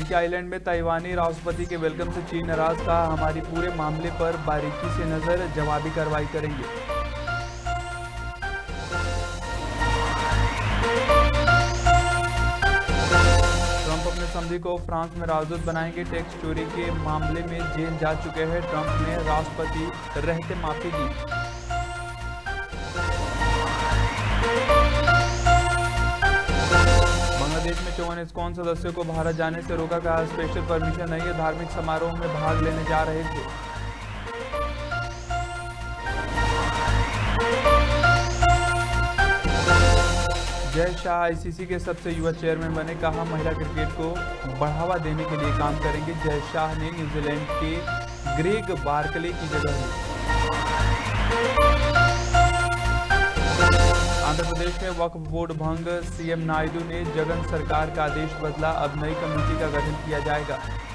Monkey island में ताइवानी राष्ट्रपति के वेलकम से चीन नाराज, कहा हमारी पूरे मामले पर बारीकी से नजर, जवाबी कार्रवाई करेंगे। ट्रंप अपने समधी को फ्रांस में राजदूत बनाएंगे। टैक्स चोरी के मामले में जेल जा चुके हैं ट्रंप ने राष्ट्रपति रहते माफी दी। बांग्लादेश में 54 इस्कॉन सदस्यों को भारत जाने से रोका, कहा स्पेशल परमिशन नहीं है, धार्मिक समारोह में भाग लेने जा रहे थे। जय शाह आईसीसी के सबसे युवा चेयरमैन बने, कहा महिला क्रिकेट को बढ़ावा देने के लिए काम करेंगे। जय शाह ने न्यूजीलैंड के ग्रेग बार्कले की जगह ली। आंध्र प्रदेश में वक्फ बोर्ड भंग, सीएम नायडू ने जगन सरकार का आदेश बदला, अब नई कमेटी का गठन किया जाएगा।